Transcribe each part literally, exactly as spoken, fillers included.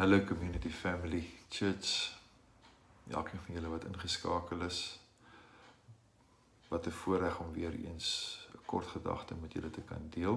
Hallo Community Family Church, elkeen van julle wat ingeskakel is, wat 'n voorreg om weer eens 'n kort gedagte met julle te kan deel.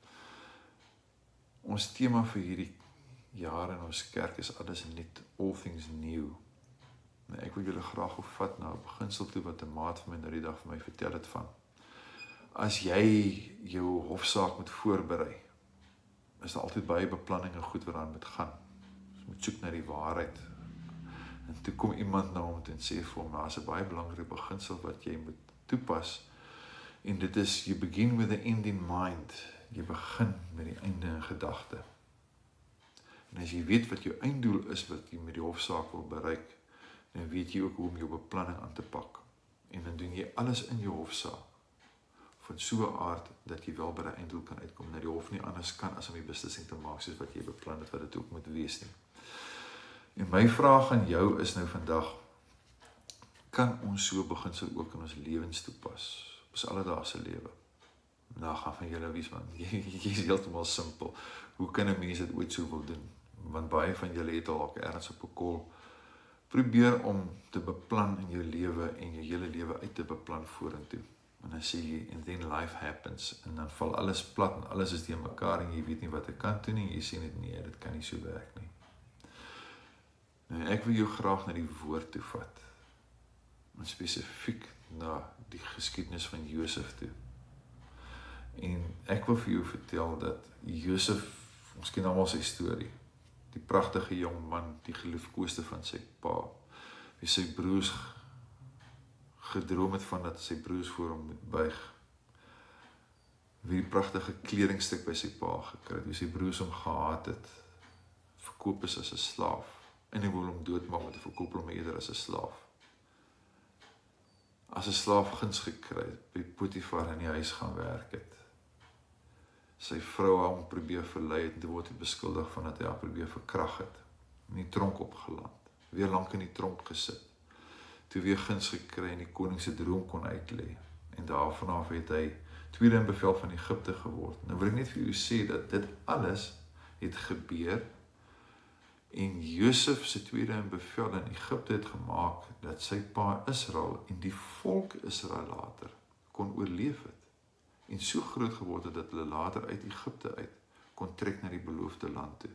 Ons tema vir hierdie jaar in ons kerk is alles nuut, all things new. Nou, ek wil julle graag opvat na 'n beginsel toe wat 'n maat van my nou die dag vir my vertel het van. As jy jou hofsaak moet voorberei, is daar altyd baie beplanning en goed wat aan moet gaan. Jy moet soek na die waarheid. En toe kom iemand na hom en sê vir hom, daar's 'n baie belangrike beginsel wat jy moet toepas. En dit is, you begin with the end in mind. Jy begin met die einde in gedagte. En as jy weet wat jou einddoel is, wat jy met die hofsaak wil bereik, dan weet jy ook hoe om jou beplanning aan te pak. En dan doen jy alles in jou hofsaak van so 'n aard dat jy wel by die einddoel kan uitkom, dat die hof nie anders kan as om die beslissing te maak soos wat jy beplan het, wat dit ook moet wees nie. En my vraag aan jou is nou vandag, kan ons so beginsel ook in ons lewens toepas, op ons alledaagse lewe? Nou gaan van julle wees, man, jy, jy is heeltemal simpel. Hoe kan 'n mens dit ooit so wil doen? Want baie van julle het al ook ergens op 'n kol probeer om te beplan in jou lewe en jou hele lewe uit te beplan vorentoe. En dan sê jy, and then life happens, en dan val alles plat en alles is teen mekaar en jy weet nie wat ek kan doen nie, jy sê net nee, dit kan nie so werk nie. Nou, ek wil jou graag na die woord toe vat, en spesifiek na die geskiedenis van Josef toe. En ek wil vir jou vertel dat Josef, ons ken almal sy storie, die pragtige jong man, die geliefkoeste van sy pa, wie sy broers gedroom het van dat sy broers voor hom moet buig, wie die pragtige kledingstuk by sy pa gekry het, wie sy broers hom gehaat het, verkoop is as 'n slaaf, en hy wil hom doodmaak met 'n verkoop hom eerder as 'n slaaf. As 'n slaaf guns gekry het, by Potifar in die huis gaan werk het. Sy vrou hom probeer verlei het, en toe word hy beskuldig van dat hy haar probeer verkrag het, in die tronk opgeland, weer lank in die tronk gesit, toe weer guns gekry en die koning se droom kon uitlê, en daarvan af het hy tweede in bevel van Egipte geword. Nou wil ek net vir u sê dat dit alles het gebeur, en Josef se tweede in bevel in Egipte het gemaak dat sy pa Israel en die volk Israel later kon oorleef het, en so groot geword het dat hulle later uit Egipte uit kon trek na die beloofde land toe.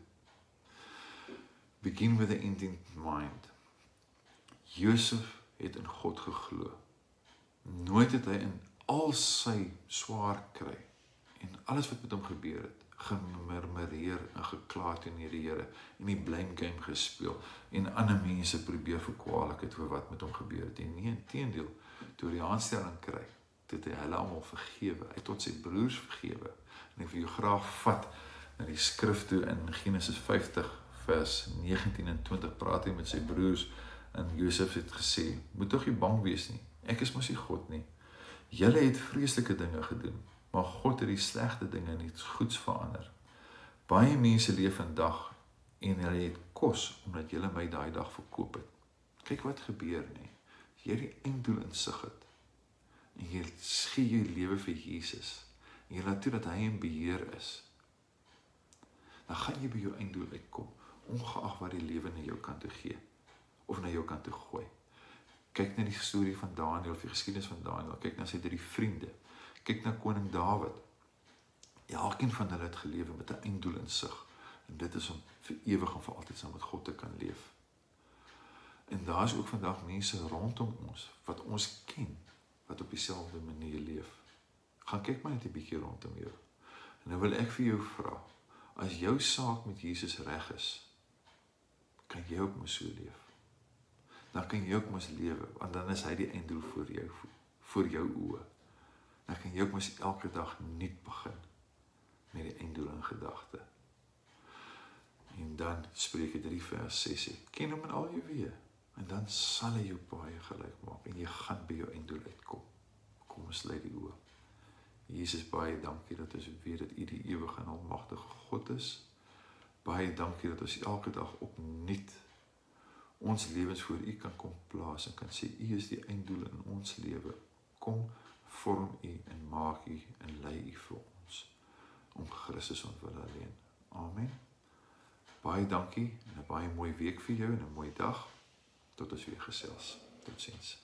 Begin with the end in mind. Josef het in God geglo. Nooit het hy in al sy swaar kry en alles wat met hom gebeur het, gemurmureer en gekla teenoor die Here en die blame game gespeel en ander mense probeer verkwalik het oor wat met hom gebeur het. En nie, inteendeel, toe die aanstelling kry, toe het hy hulle almal vergewe, hy tot sy broers vergewe. En ek wil jou graag vat na die skrif toe in Genesis vyftig vers negentien en twintig, praat hy met sy broers. En Josef het gesê, moet tog nie bang wees nie, ek is mos nie God nie. Julle het vreeslike dinge gedoen, maar God het die slegte dinge in iets goeds verander. Baie mense leef vandag en hulle het kos, omdat julle my daai dag verkoop het. Kyk wat gebeur nie, as jy die einddoel in sig het, en jy gee jou lewe vir Jesus, en jy laat toe dat hy in beheer is, dan gaan jy by jou einddoel uitkom, ongeag wat die lewe na jou kant toe gee, of na jou kant toe gooi. Kyk na die storie van Daniel, of die geskiedenis van Daniel, kyk na sy drie vriende, kyk na koning Dawid. Elkeen van hulle het gelewe met 'n einddoel in sig, en dit is om vir ewig en vir altyd saam met God te kan leef. En daar is ook vandag mense rondom ons, wat ons ken, wat op dieselfde manier leef. Gaan kyk maar net 'n bietjie rondom jou. En nou wil ek vir jou vra, as jou saak met Jesus reg is, kan jy ook mos so leef. Dan kan jy ook mos lewe, want dan is hy die einddoel voor jou, voor jou oë. Dan kan jy ook mos elke dag nuut begin, met die einddoel in gedagte. En dan Spreuke drie vers ses, ken hom in al jou weë, en dan sal hy jou baie gelyk maak, en jy gaan by jou einddoel uitkom. Kom ons sluit die oë. Jesus, baie dankie dat ons weet dat U die ewige en almagtige God is. Baie dankie dat ons elke dag opnuut ons lewens voor U kan kom plaas en kan sê, U is die einddoel in ons lewe. Kom, vorm U en maak U en lei U vir ons, om Christus ontwil alleen. Amen. baie dankie en 'n baie mooi week vir jou en 'n mooi dag. Tot ons weer gesels. Totsiens.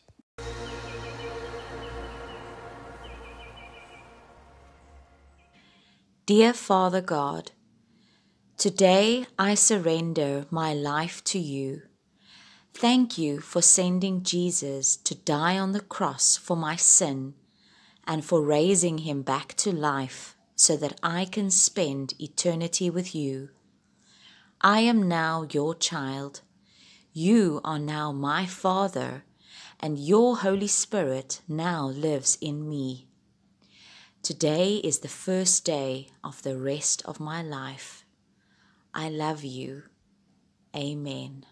Dear Father God, today I surrender my life to you. Thank you for sending Jesus to die on the cross for my sin and for raising him back to life so that I can spend eternity with you. I am now your child. You are now my Father, and your Holy Spirit now lives in me. Today is the first day of the rest of my life. I love you. Amen.